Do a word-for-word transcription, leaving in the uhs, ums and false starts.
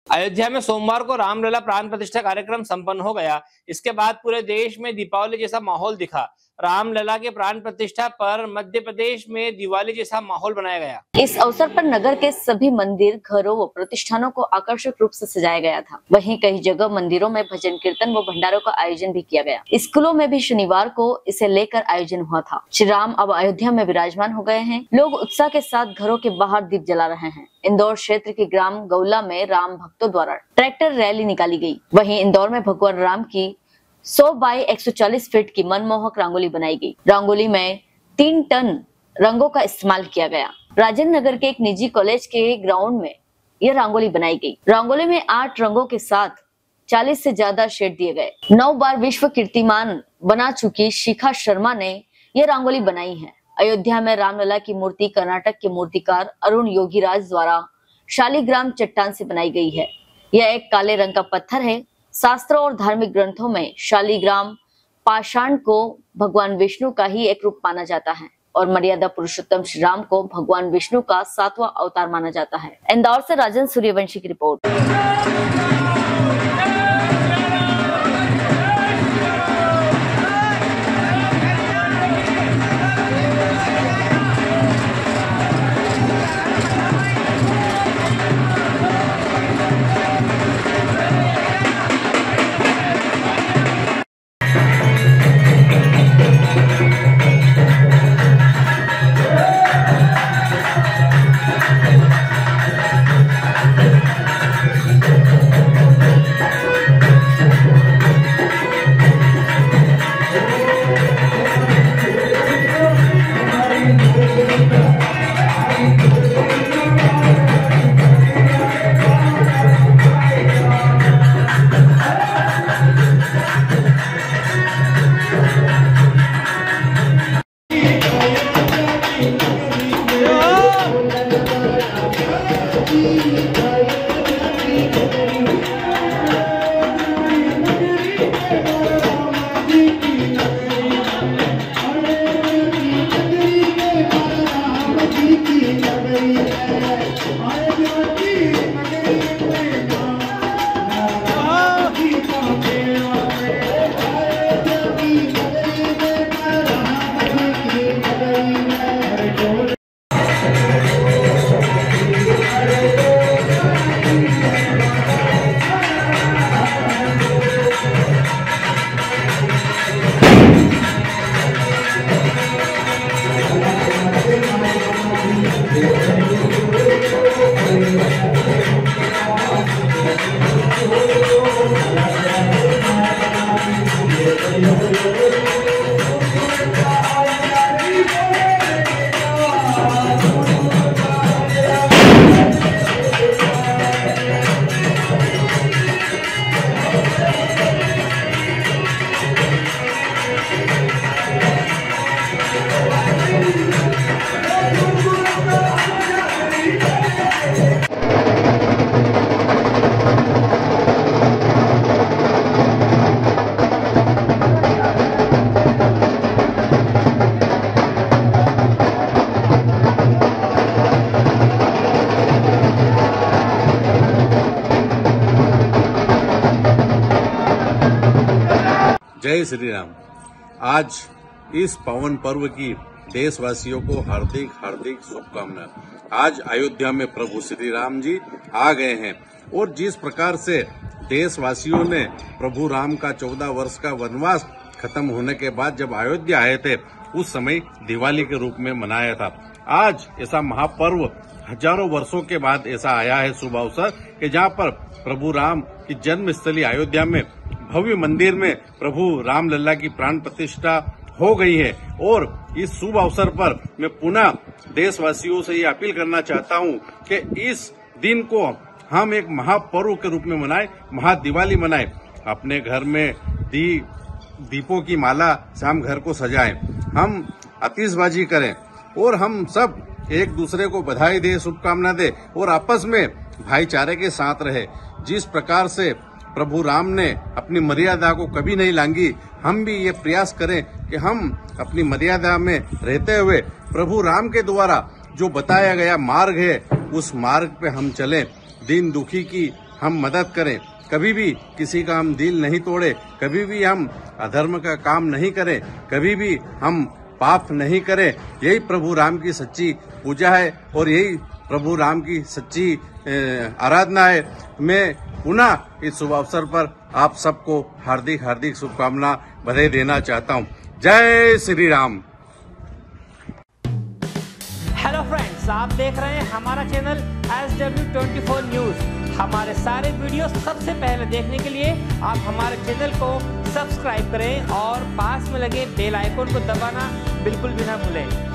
अयोध्या में सोमवार को रामलला प्राण प्रतिष्ठा कार्यक्रम संपन्न हो गया। इसके बाद पूरे देश में दीपावली जैसा माहौल दिखा। रामलला के प्राण प्रतिष्ठा पर मध्य प्रदेश में दिवाली जैसा माहौल बनाया गया। इस अवसर पर नगर के सभी मंदिर, घरों व प्रतिष्ठानों को आकर्षक रूप से सजाया गया था। वहीं कई जगह मंदिरों में भजन कीर्तन व भंडारों का आयोजन भी किया गया। स्कूलों में भी शनिवार को इसे लेकर आयोजन हुआ था। श्री राम अब अयोध्या में विराजमान हो गए हैं। लोग उत्साह के साथ घरों के बाहर दीप जला रहे हैं। इंदौर क्षेत्र के ग्राम गौला में राम भक्तों द्वारा ट्रैक्टर रैली निकाली गई। वहीं इंदौर में भगवान राम की सौ बाई एक सौ चालीस फीट की मनमोहक रंगोली बनाई गई। रंगोली में तीन टन रंगों का इस्तेमाल किया गया। राजेंद्र नगर के एक निजी कॉलेज के ग्राउंड में यह रंगोली बनाई गई। रंगोली में आठ रंगों के साथ चालीस से ज्यादा शेड दिए गए। नौ बार विश्व कीर्तिमान बना चुकी शिखा शर्मा ने यह रंगोली बनाई है। अयोध्या में रामलला की मूर्ति कर्नाटक के मूर्तिकार अरुण योगीराज द्वारा शालिग्राम चट्टान से बनाई गई है। यह एक काले रंग का पत्थर है। शास्त्रों और धार्मिक ग्रंथों में शालिग्राम पाषाण को भगवान विष्णु का ही एक रूप माना जाता है और मर्यादा पुरुषोत्तम श्री राम को भगवान विष्णु का सातवां अवतार माना जाता है। इंदौर से राजन सूर्यवंशी की रिपोर्ट। जय श्री राम। आज इस पावन पर्व की देशवासियों को हार्दिक हार्दिक शुभकामनाएं। आज अयोध्या में प्रभु श्री राम जी आ गए हैं और जिस प्रकार से देशवासियों ने प्रभु राम का चौदह वर्ष का वनवास खत्म होने के बाद जब अयोध्या आए थे उस समय दिवाली के रूप में मनाया था। आज ऐसा महापर्व हजारों वर्षों के बाद ऐसा आया है शुभ अवसर कि जहाँ पर प्रभु राम की जन्मस्थली अयोध्या में भव्य मंदिर में प्रभु रामलला की प्राण प्रतिष्ठा हो गई है। और इस शुभ अवसर पर मैं पुनः देशवासियों से ये अपील करना चाहता हूँ कि इस दिन को हम एक महापर्व के रूप में मनाएं, महादिवाली मनाएं। अपने घर में दी दीपों की माला से हम घर को सजाएं, हम आतिशबाजी करें और हम सब एक दूसरे को बधाई दे, शुभकामना दे और आपस में भाईचारे के साथ रहे। जिस प्रकार से प्रभु राम ने अपनी मर्यादा को कभी नहीं लांगी, हम भी ये प्रयास करें कि हम अपनी मर्यादा में रहते हुए प्रभु राम के द्वारा जो बताया गया मार्ग है उस मार्ग पे हम चलें। दीन दुखी की हम मदद करें, कभी भी किसी का हम दिल नहीं तोड़े, कभी भी हम अधर्म का काम नहीं करें, कभी भी हम पाप नहीं करें। यही प्रभु राम की सच्ची पूजा है और यही प्रभु राम की सच्ची आराधना है। मैं पुनः इस शुभ अवसर पर आप सबको हार्दिक हार्दिक शुभकामना बधाई देना चाहता हूँ। जय श्री राम। हेलो फ्रेंड्स, आप देख रहे हैं हमारा channel S W twenty four news. हमारे सारे वीडियो सबसे पहले देखने के लिए आप हमारे चैनल को सब्सक्राइब करें और पास में लगे बेल आइकन को दबाना बिल्कुल भी ना भूलें।